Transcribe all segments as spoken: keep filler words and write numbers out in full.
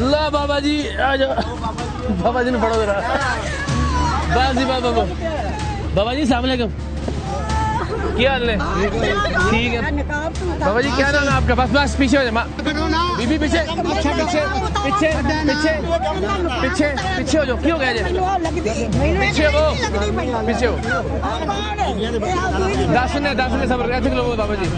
ला बाबा जी आ जाओ। बाबा जी ने पढ़ो जरा। बस जी बाबा बाबा जी अस्सलाम वालेकुम, क्या हाल है? ठीक है बाबा जी, क्या नाम है आपका? बस बस पीछे हो जाए बीबी, पीछे पीछे पीछे पीछे पीछे पीछे पीछे हो जाओ। क्यों गए पीछे हो? पीछे हो दस ने दस ने सब लो बाबा जी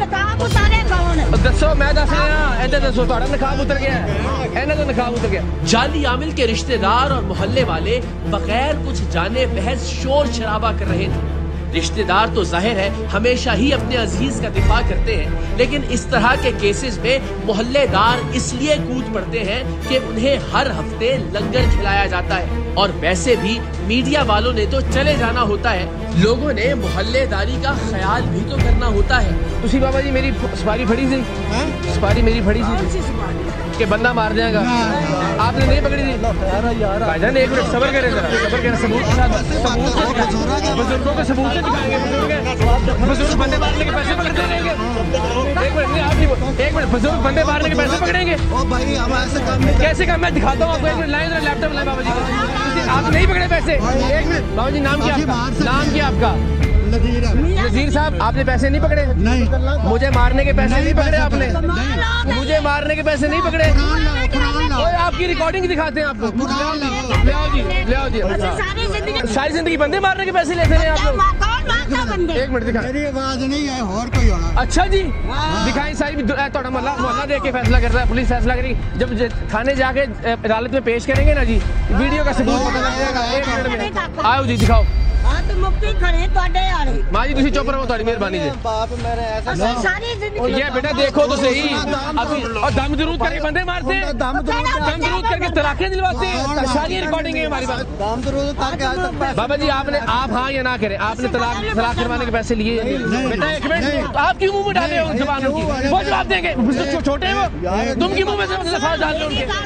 दसो। मैं दस रहा इधर दसो, थोड़ा नकाब उतर गया है, इन्हें तो नकाब उतर गया। जाली आमिल के रिश्तेदार और मोहल्ले वाले बगैर कुछ जाने बहस शोर शराबा कर रहे थे। रिश्तेदार तो जाहिर है हमेशा ही अपने अजीज का दिफा करते हैं, लेकिन इस तरह के केसेस में मोहल्लेदार इसलिए कूद पड़ते हैं कि उन्हें हर हफ्ते लंगर खिलाया जाता है। और वैसे भी मीडिया वालों ने तो चले जाना होता है, लोगों ने मोहल्लेदारी का ख्याल भी तो करना होता है। तुसी बाबा जी मेरी सवारी फड़ी थी, सवारी मेरी फड़ी थी कि बंदा मार जाएगा, आपने नहीं पकड़ी थी भाईजान? एक मिनट सबर करें जरा, सबर करें। सबूत के साथ सबूत बुजुर्गों के सबूत से दिखाएंगे। बुजुर्ग बुजुर्ग बंदे मारने के पैसे पकड़ते रहेंगे। एक मिनट नहीं, आप नहीं, एक मिनट, बुजुर्ग बंदे मारने के पैसे पकड़ेंगे? कैसे काम? मैं दिखाता हूँ आपको। एक मिनट लाइन लैपटॉप लाए बाबा जी, आप नहीं पकड़े पैसे? एक मिनट बाबा जी, नाम क्या आपका? नाम क्या आपका? नजीर साहब, आपने पैसे नहीं पकड़े? नहीं। मुझे मारने के पैसे नहीं पकड़े आपने? मुझे मारने के पैसे नहीं पकड़े? और आपकी रिकॉर्डिंग दिखाते हैं आपको। ले आओ जी, ले आओ जी। सारी जिंदगी बंदे मारने के पैसे लेते हैं आप लोग? एक मिनट दिखाएं। मेरी आवाज नहीं है और कोई होना। अच्छा जी, दिखाएं। सारी थोड़ा मोहल्ला मोहल्ला देख के फैसला कर रहा है, पुलिस फैसला करेगी। जब थाने जाके अदालत में पेश करेंगे ना जी, वीडियो का सबूत पता लग जाएगा। एक मिनट में आओ जी, दिखाओ। माँ जी तुसी चुप रहो, थोड़ी मेहरबानी जी। ये बेटा देखो तो सही, अभी और दम दरूद करके बंदे मारते हैं, दम दरूद करके तलाकें दिलवाते हैं। सारी रिकॉर्डिंग है हमारी बात। बाबा जी आपने, आप हाँ या ना करें, आपने तलाक तलाक करवाने के पैसे लिए? बेटा एक मिनट, आप क्यों मुंह में डाले हो जवानों की? वो जवाब देंगे, छोटे हैं वो, तुम क्यों मुंह में से लफाज डाल रहे हो उनके?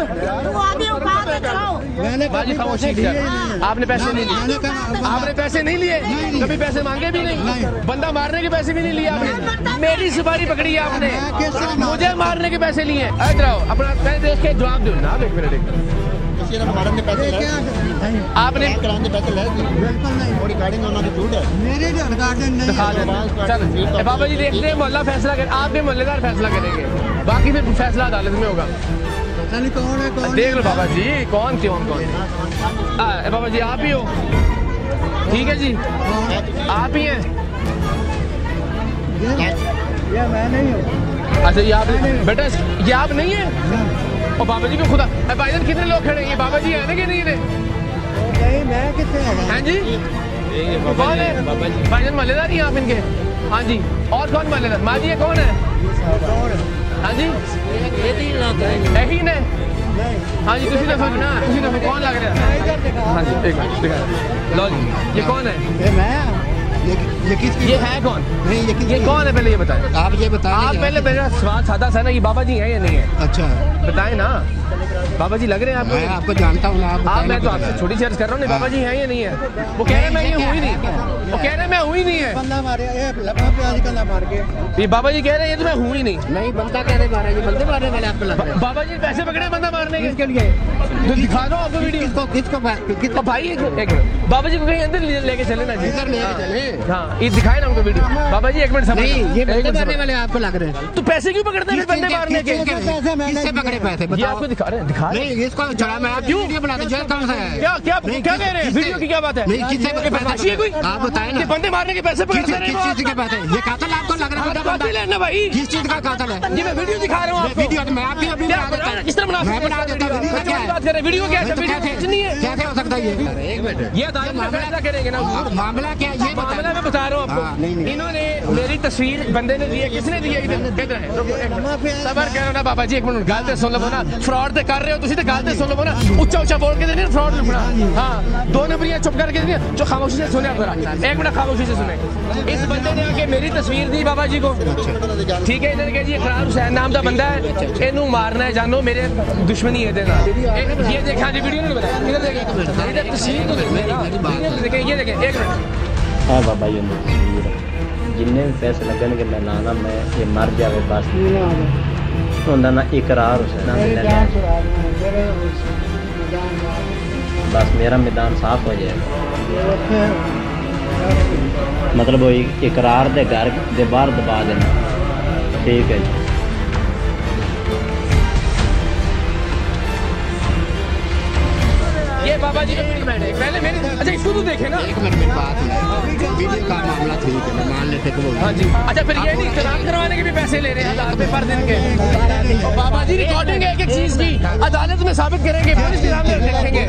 बाजी खामोशी, आपने पैसे नहीं लिए, आपने पैसे नहीं लिए, कभी पैसे मांगे भी नहीं, बंदा मारने के पैसे भी नहीं लिए आपने। मेरी सुपारी पकड़ी है आपने, मुझे मारने के पैसे लिए। इधर आओ, अपना पैसे देख के जवाब दो ना। एक मिनट, आपने चलो बाबा जी देखते हैं, मोहल्ला फैसला कर, आपके मोहल्लेदार फैसला करेंगे, बाकी फिर फैसला अदालत में होगा। कौन है कौन? देख लो बाबा जी, कौन कौन कौन? बाबा जी आप ही हो? ठीक है जी, आप ही हैं? ये मैं नहीं हूँ। अच्छा ये आप बेटा, ये आप नहीं है? और बाबा जी को खुदा भाईजान कितने लोग खड़े हैं? ये बाबा जी है ना कि नहीं? नहीं मैं कितने हैं जी? कौन है भाईजान? मल्लेदार ही आप इनके? हाँ जी। और कौन मल्लेदार? माँ जी ये कौन है? हाँ जी यही ने? हाँ जी, तुसी दफा ना, तुसी दफा कौन लग रहा है? हाँ जी एक मिनट दिखा लो जी, ये कौन है? ये मैं। ये ये किस ये है कौन? नहीं ये किस ये कौन है पहले ये बताएं। आप ये बताएं। आप पहले मेरा सवाल सादा सा ना, ये बाबा जी हैं या नहीं है? अच्छा बताएं ना। बाबा जी लग रहे हैं आपको? मैं आपको जानता हूँ ना। आप, आप मैं तो आपसे छोटी सी अर्ज कर रहा हूँ, बाबा जी हैं या नहीं है? वो कह रहे मैं ये हुई नहीं, वो कह रहे मैं हुई नहीं है। बंदा मारे आजकल मार के, ये बाबा जी कह रहे हैं ये तो मैं हुई नहीं। नहीं बंदा कह रहे मारा, ये बंदे मारने वाले आपको लग रहे हैं। बाबा जी पैसे पकड़े बंदा मारने के? इसके लिए तो दिखा दो आपको वीडियो। किसको किसको किसको भाई? एक मिनट, बाबा जी को कहीं अंदर लेके चले ना जी, अंदर लेके चले। हाँ ये दिखाए ना हमको वीडियो। बाबा जी एक मिनट समझ, ये बंदे मारने वाले आपको लग रहे हैं। तो पैसे क्यों पकड़ते हैं बंदे मारने के? किससे पकड़े पैसे बताओ? आपको दिखा रहे हैं, दिखा नहीं इसको चला मैं क्यों वीडियो बनाते जेल कौन सा है? क्या क्या क्या कह रहे हैं? वीडियो की क्या बात है? नहीं किससे पकड़े पैसे? कोई आप बताएं ना, बंदे मारने के पैसे पकड़ते हैं। किस चीज के पैसे? ये कातल आपको लग रहा है? कातिल है ना भाई? किस चीज का कातल है? ये मैं वीडियो दिखा रहा हूँ आपको। वीडियो मैं आपकी अभी बना देता हूं। किस तरह बना मैं बना देता हूं? वीडियो क्या बात कर रहे हैं? वीडियो क्या है? वीडियो कुछ नहीं है। कैसे हो सकता है ये? एक मिनट, ये अदालत में फैसला करेंगे ना। मामला क्या है? ये मामला मैं बता रहा हूँ आपको। इन्होंने मेरी तस्वीर बंदे ने दी है, किसने दी है? इधर है, सबर करो ना बाबा जी, एक मिनट गलते सुन लो ना। फ्रॉड तो कर रहे हो तुसी, तो गलते सुन लो ना। उच्चा उच्चा बोल के देने फ्रॉड लिखना। हाँ दो नंबरियां चुप करके देनी, जो खामोशी से सुने। एक मिनट खामोशी से सुने। इस बंदे ने आके मेरी तस्वीर दी बाबा जी को, ठीक है? इन्होंने कहा जी इकरार हुसैन नाम का बंदा है, इनू मारना है, जानो मेरे दुश्मनी है देना। ये देखा जी वीडियो नहीं बताया, इधर देखें, इधर तस्वीर तो देखें, ये देखें एक मिनट। हाँ बाबा जी जिन्ने भी पैसे लगन के मैं लाना, मैं ये मर जावे बस। उनका ना इकरार हुसैन बस मेरा मैदान साफ हो जाएगा मतलब वो इकरार दे घर दे बाहर दबा देना ठीक है जी। ये बाबा जी का ट्रीटमेंट है पहले मेरी अच्छा इसको तो देखे ना एक मिनट मेरी बात है वीडियो का मामला ठीक है मैं मान लेते हैं हाँ जी अच्छा फिर ये नहीं चलान करवाने के भी पैसे ले रहे हैं हजार रुपए पर दिन के और बाबा जी रिकॉर्डिंग है एक एक चीज की अदालत में साबित करेंगे पुलिस के सामने रखेंगे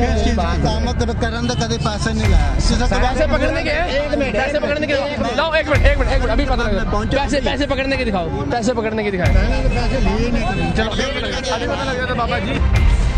पैसे नहीं लाया पैसे पकड़ने के पैसे पकड़ने के लाओ एक मिनट एक मिनट एक मिनट अभी पता लगा पैसे पैसे पकड़ने के दिखाओ पैसे पकड़ने के दिखाए चलो अभी पता लग गया था बाबा जी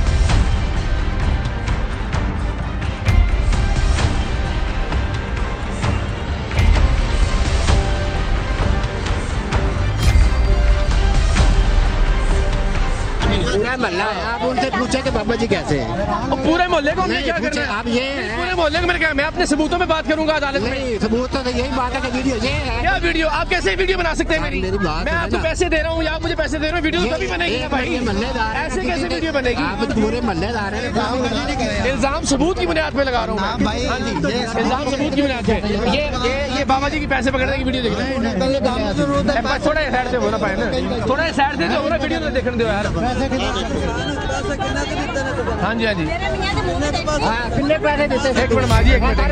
पूरा मोहल्ला है आप उनसे पूछे कि बाबा जी कैसे हैं पूरे मोहल्ले को क्या करना है आप ये पूरे मोहल्ले को मैंने क्या मैं अपने सबूतों में बात करूंगा अदालत में सबूत तो यही बात है कि वीडियो ये है क्या वीडियो आप कैसे वीडियो बना सकते हैं मेरी मेरी बात मैं आपको पैसे दे रहा हूँ या आप मुझे पैसे दे रहे हो वीडियो तो तभी बनेगी ना भाई मोहल्लेदार ऐसे कैसे वीडियो बनेगी आप पूरे मोहल्लेदार हैं इल्जाम सबूत की बुनियाद पे लगा रहा हूँ इल्जाम सबूत की बुनियाद पे ये ये ये बाबा जी की पैसे पकड़ने की वीडियो देख रहे हैं थोड़ा साइड से हो ना पाए ना थोड़ा साइड से हो ना वीडियो तो देखने दो यार हाँ जी हाँ जी कितने पैसे देते एक मिनट माजी एक मिनट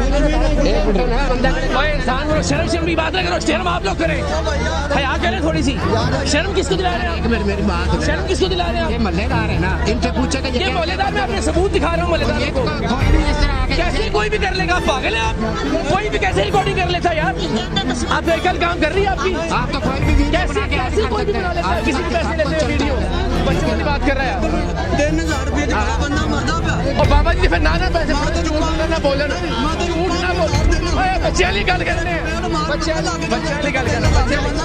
इंसान करो शर्म शर्म की बात ना करो शर्म आप लोग करें हया करें थोड़ी सी शर्म किसको दिला रहे हैं एक मिनट मेरी बात शर्म किसको दिला रहे हैं ये मोहल्लेदार है ना इनसे पूछे कि ये मोहल्लेदार मैं अपने सबूत दिखा रहा हूँ मोहल्लेदार को कैसे कोई भी कर लेगा आप पागल है आप कोई भी कैसे रिकॉर्डिंग कर लेता यार आप कल काम कर रही है आपकी आप तो कोई भी कैसे कैसे कोई भी बना लेता है किसी के पैसे लेते हुए वीडियो बच्चों वाली बात कर रहा है तीन हजार रुपये बंदा मरदा पिया और बाबा जी फिर नाना पैसे ना बोले ना झूठ ना बोल बच्चे वाली गल कर रहे हैं बच्चे बच्चे वाली गल कर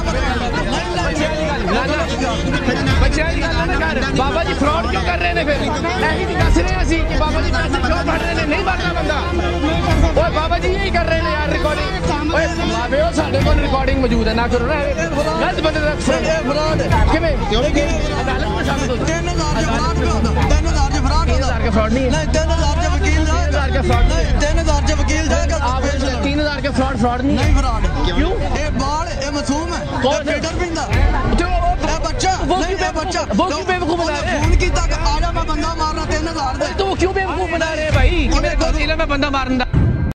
बच्चे वाली गल ना कर बाबा जी फ्रॉड क्यों कर रहे हैं फिर यही दस रहे हैं असि कि बाबा जी पैसे क्यों भर रहे हैं नहीं भरना बंदा ओए बाबा जी यही कर रहे हैं यार रिकॉर्डिंग ओए बाबे ओ साडे कोल रिकॉर्डिंग मौजूद है ना करो ना गलत बंदे दा फ्रॉड किवें अदालत में साबित हो तीन हजार तीन हजार जो फ्रॉड तीन हजार का फ्रॉड नहीं है तीन हजार जो वकील तीन हजार का फ्रॉड तीन हजार जो वकील आप तीन हजार का फ्रॉड फ्रॉड नहीं नहीं फ्रॉड क्यों ये बाल ये मासूम है कौन पीटर पिंदा जो ये बच्चा वो नहीं क्यों ये बच्चा वो क्यों बेवकूफ बना रहे हैं फोन की तक आजा मैं बंदा मारना तीन हजार तो वो क्यों बेवकूफ बना रहे हैं भाई कि मेरे को इला में बंदा मारना